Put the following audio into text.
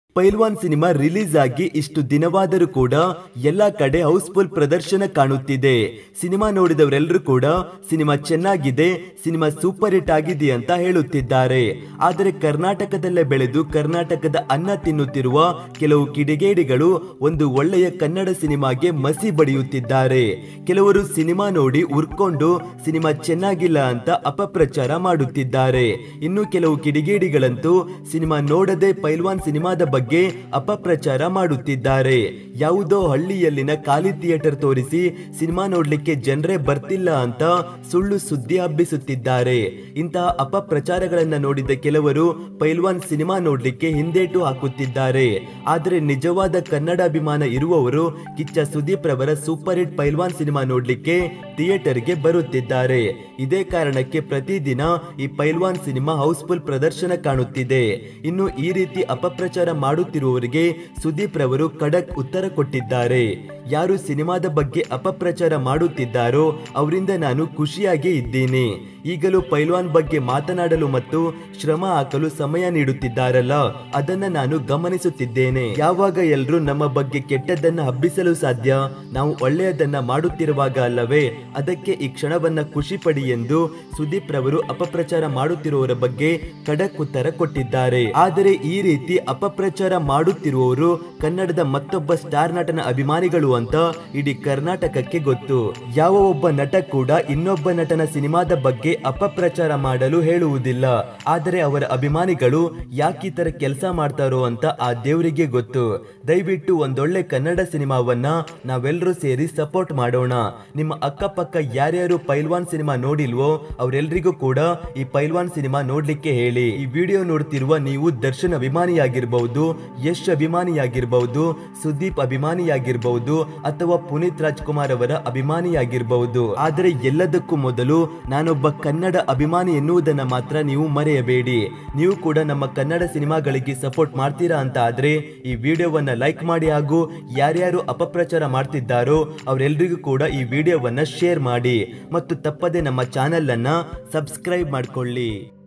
ಪೈಲ್ವಾನ್ cinema release ಆಗಿ ಇಷ್ಟು ದಿನವಾದರೂ ಕೂಡ ಎಲ್ಲಾ ಕಡೆ ಹೌಸ್ಫುಲ್ ಪ್ರದರ್ಶನ ಕಾಣುತ್ತಿದೆ. ಸಿನಿಮಾ ನೋಡಿದವರೆಲ್ಲರೂ ಕೂಡ ಸಿನಿಮಾ ಚೆನ್ನಾಗಿದೆ, ಸಿನಿಮಾ ಸೂಪರ್ ಹಿಟ್ ಆಗಿದೆ ಅಂತ ಹೇಳುತ್ತಿದ್ದಾರೆ. ಆದರೆ ಕರ್ನಾಟಕದಲ್ಲೇ ಬೆಳೆದು ಕರ್ನಾಟಕದ ಅನ್ನ ತಿನ್ನುತ್ತಿರುವ ಕೆಲವು ಕಿಡಿಗೇಡಿಗಳು ಒಂದು ಒಳ್ಳೆಯ ಕನ್ನಡ ಸಿನಿಮಾಗೆ ಮಸಿ ಬಡಿಯುತ್ತಿದ್ದಾರೆ. ಕೆಲವರು ಸಿನಿಮಾ ನೋಡಿ ಉರ್ಕೊಂಡು ಸಿನಿಮಾ ಚೆನ್ನಾಗಿಲ್ಲ ಅಂತ ಅಪಪ್ರಚಾರ ಮಾಡುತ್ತಿದ್ದಾರೆ. ಇನ್ನು ಕೆಲವು ಕಿಡಿಗೇಡಿಗಳಂತೂ ಸಿನಿಮಾ ನೋಡದೆ ಪೈಲ್ವಾನ್ ಸಿನಿಮಾದ ಬಗ್ಗೆ ಅಪಪ್ರಚಾರ ಮಾಡುತ್ತಿದ್ದಾರೆ. ಯಾವುದೋ ಹಳ್ಳಿಯಲ್ಲಿನ ಖಾಲಿ ಥಿಯೇಟರ್ ತೋರಿಸಿ ಸಿನಿಮಾ ನೋಡ್ಲಿಕ್ಕೆ ಜನರೇ ಬರ್ತಿಲ್ಲ ಅಂತ ಸುಳ್ಳು ಸುದ್ದಿ ಹಬ್ಬಿಸುತ್ತಿದ್ದಾರೆ. ಇಂತಹ ಅಪಪ್ರಚಾರಗಳನ್ನ ನೋಡಿದ ಕೆಲವರು ಪೈಲ್ವಾನ್ ಸಿನಿಮಾ ನೋಡ್ಲಿಕ್ಕೆ ಹಿಂದೇಟು ಹಾಕುತ್ತಿದ್ದಾರೆ. ಆದರೆ ನಿಜವಾದ ಕನ್ನಡ ಅಭಿಮಾನ ಇರುವವರು ಕಿಚ್ಚ ಸುದೀಪ್ ರವರ ಸೂಪರ್ ಹಿಟ್ ಪೈಲ್ವಾನ್ ಸಿನಿಮಾ ನೋಡ್ಲಿಕ್ಕೆ ಥಿಯೇಟರ್ಗೆ ಬರುತ್ತಿದ್ದಾರೆ. ಇದೇ ಕಾರಣಕ್ಕೆ ಪ್ರತಿದಿನ ಈ ಪೈಲ್ವಾನ್ ಸಿನಿಮಾ ಹೌಸ್ಫುಲ್ ಪ್ರದರ್ಶನ ಕಾಣುತ್ತಿದೆ. ಇನ್ನು ಈ ರೀತಿ ಅಪಪ್ರಚಾರ ಮಾಡುತ್ತಿರುವವರಿಗೆ ಸುದೀಪ್ ರವರು ಖಡಕ್ ಉತ್ತರ ಕೊಟ್ಟಿದ್ದಾರೆ. ಯಾರು ಸಿನಿಮಾದ ಬಗ್ಗೆ ಅಪಪ್ರಚಾರ ಮಾಡುತ್ತಿದ್ದಾರೋ ಅವರಿಂದ ನಾನು ಖುಷಿಯಾಗೇ ಇದ್ದೇನೆ. ಈಗಲೂ ಪೈಲ್ವಾನ್ ಬಗ್ಗೆ ಮಾತನಾಡಲು ಮತ್ತು ಶ್ರಮ ಹಾಕಲು ಸಮಯ ನೀಡುತ್ತಿದ್ದಾರಲ್ಲ, ಅದನ್ನ ನಾನು ಗಮನಿಸುತ್ತಿದ್ದೇನೆ. ಯಾವಾಗ ಎಲ್ಲರೂ ನಮ್ಮ ಬಗ್ಗೆ ಕೆಟ್ಟದ್ದನ್ನ ಹಬ್ಬಿಸಲು ಸಾಧ್ಯ? ನಾವು ಒಳ್ಳೆಯದನ್ನ ಮಾಡುತ್ತಿರುವಾಗ ಅಲ್ಲವೇ? ಅದಕ್ಕೆ ಈ ಕ್ಷಣವನ್ನ ಖುಷಿ ಪಡಿ ಎಂದು ಸುದೀಪ್ ರವರು ಅಪಪ್ರಚಾರ ಮಾಡುತ್ತಿರುವವರ ಬಗ್ಗೆ ಖಡಕ್ ಉತ್ತರ ಕೊಟ್ಟಿದ್ದಾರೆ. ಆದರೆ ಈ ರೀತಿ ಅಪಪ್ರಚಾರ ಮಾಡುತ್ತಿರುವವರು ಕನ್ನಡದ ಮತ್ತೊಬ್ಬ ಸ್ಟಾರ್ ನಟನ ಅಭಿಮಾನಿಗಳು ಅಂತ ಇಡೀ ಕರ್ನಾಟಕಕ್ಕೆ ಗೊತ್ತು. ಯಾವ ಒಬ್ಬ ನಟ ಕೂಡ ಇನ್ನೊಬ್ಬ ನಟನ ಸಿನಿಮಾದ ಬಗ್ಗೆ ಅಪಪ್ರಚಾರ ಮಾಡಲು ಹೇಳುವುದಿಲ್ಲ. ಆದರೆ ಅವರ ಅಭಿಮಾನಿಗಳು ಯಾಕೆ ಈ ತರ ಕೆಲಸ ಮಾಡ್ತಾರೋ ಅಂತ ಆ ದೇವರಿಗೆ ಗೊತ್ತು. ದಯವಿಟ್ಟು ಒಂದೊಳ್ಳೆ ಕನ್ನಡ ಸಿನಿಮಾವನ್ನ ನಾವೆಲ್ಲರೂ ಸೇರಿ ಸಪೋರ್ಟ್ ಮಾಡೋಣ. ನಿಮ್ಮ ಅಕ್ಕಪಕ್ಕ ಯಾರ್ಯಾರು ಪೈಲ್ವಾನ್ ಸಿನಿಮಾ ನೋಡಿಲ್ವೋ ಅವರೆಲ್ಲರಿಗೂ ಕೂಡ ಈ ಪೈಲ್ವಾನ್ ಸಿನಿಮಾ ನೋಡ್ಲಿಕ್ಕೆ ಹೇಳಿ. ಈ ವಿಡಿಯೋ ನೋಡ್ತಿರುವ ನೀವು ದರ್ಶನ್ ಅಭಿಮಾನಿಯಾಗಿರಬಹುದು, ಯಶ್ ಅಭಿಮಾನಿಯಾಗಿರಬಹುದು, ಸುದೀಪ್ ಅಭಿಮಾನಿಯಾಗಿರಬಹುದು ಅಥವಾ ಪುನೀತ್ ರಾಜ್ಕುಮಾರ್ ಅವರ ಅಭಿಮಾನಿಯಾಗಿರಬಹುದು. ಆದರೆ ಎಲ್ಲದಕ್ಕೂ ಮೊದಲು ನಾನೊಬ್ಬ ಕನ್ನಡ ಅಭಿಮಾನಿ ಎನ್ನುವುದನ್ನ ಮಾತ್ರ ನೀವು ಮರೆಯಬೇಡಿ. ನೀವು ಕೂಡ ನಮ್ಮ ಕನ್ನಡ ಸಿನಿಮಾಗಳಿಗೆ ಸಪೋರ್ಟ್ ಮಾಡ್ತೀರಾ ಅಂತ ಆದ್ರೆ ಈ ವಿಡಿಯೋವನ್ನ ಲೈಕ್ ಮಾಡಿ, ಹಾಗೂ ಯಾರ್ಯಾರು ಅಪಪ್ರಚಾರ ಮಾಡ್ತಿದ್ದಾರೋ ಅವರೆಲ್ಲರಿಗೂ ಕೂಡ ಈ ವಿಡಿಯೋವನ್ನ ಶೇರ್ ಮಾಡಿ ಮತ್ತು ತಪ್ಪದೆ ನಮ್ಮ ಚಾನೆಲ್ ಅನ್ನ ಸಬ್ಸ್ಕ್ರೈಬ್ ಮಾಡ್ಕೊಳ್ಳಿ.